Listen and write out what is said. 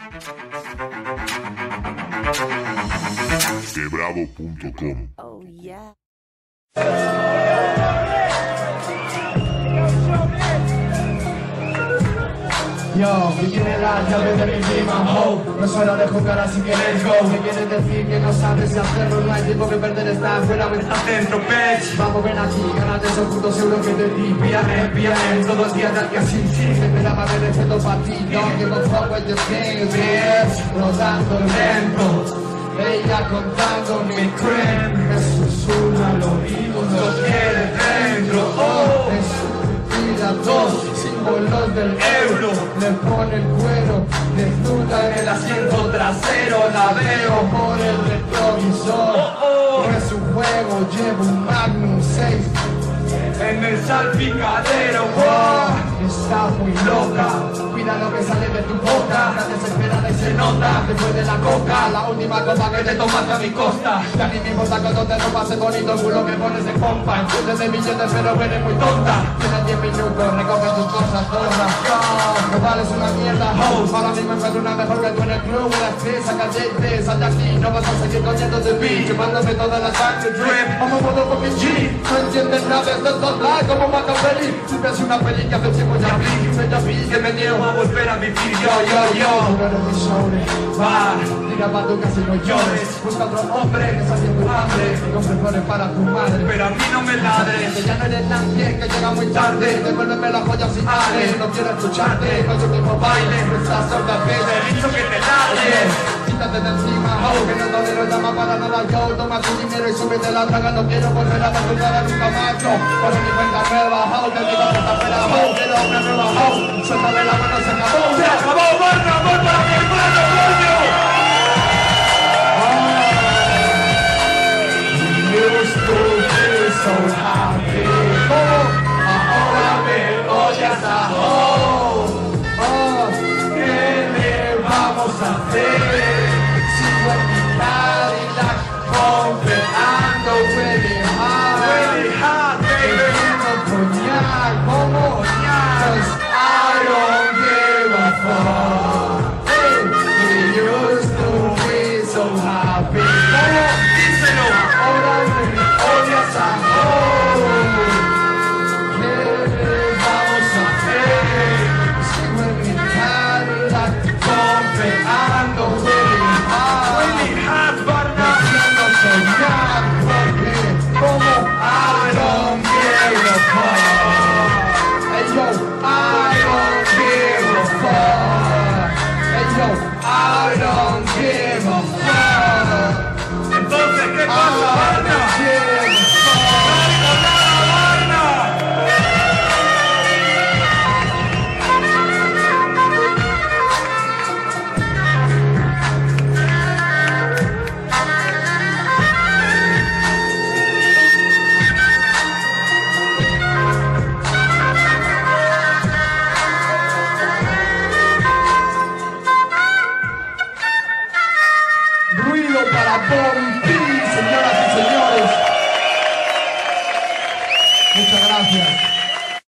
Quebravo.com. Oh yeah. Yo, que tiene la llave de mi prima, ho. No es hora de jugar así que let's go. ¿Qué quieres decir que no sabes si hacerlo? No hay tiempo que perder, está fuera, ven adentro, bitch. Vamos, ven aquí, gánate esos putos euros que te di. Píame, todo el día tal que así. Me esperaba ver respeto para ti. Don't give a fuck what you think, bitch. Rodando lento. Ella contando mi creme. Me susurra al oído, lo quiere dentro. Oh, es su vida, dos símbolos del euro. Le pone el cuero, desnuda en el asiento trasero. La veo por el retrovisor. No es un juego, llevo un Magnum 6 en el salpicadero. Está muy loca, mira lo que sale de tu boca. La desesperada y se nota, después de la coca, la última copa que te tomaste a mi costa. Ya ni me importa cuando te lo pase bonito, el culo que pones en pompa. Entiendes de billetes pero eres muy tonta. Tienes 10 minutos, recoge tus cosas todas. No vales una mierda, host. Ahora mismo encuentro una mejor que tú en el club. La actriz, saca JT, sal de aquí. No vas a seguir cogiendo de beat, llevándome toda la sangre drip. Vamos por un fucking G, no entiendes nada de estos live como Machiavelli. Si ves una peli que hace tiempo ya vi que me niego a volver a vivir. Yo no eres mi sobre, va, tira pa' tu casa y no llores. Busca otro hombre que sacie tu hambre y compre flores para tu madre, pero a mí no me ladres. Que ya no eres nadie, que llega muy tarde. Devuélveme las joyas y ale. No quiero escucharte con tu mismo baile. Estás sorda, baby, he dicho que te ladres. Quítate de encima, que no tolero llama para nada. Yo toma tu dinero y súbete la draga. No quiero volver a ver tu cara nunca más. Yo por mi cuenta nueva, te digo que está fuera, quiero una nueva house. Suéltame la mano, se acabó. Se acabó, Barna, amor para mi hermano, coño. Used to be so happy. Ahora me odias a home. ¿Qué le vamos a hacer? Sigo en mi Cadillac, comprando really hot, baby. Coñac, como cause I don't give a fuck. Hey, we used to be so happy. Díselo, ahora me odias a home. ¿Qué le vamos a hacer? Sigo en mi Cadillac, comprando really hot, Barna. Haciendo soñar, porque como I don't give a fuck. Hey yo, I don't give a fuck. Hey yo, I don't give a fuck. Entonces, ¿qué pasa, Barna? Ruido para Bobby P, señoras y señores. Muchas gracias.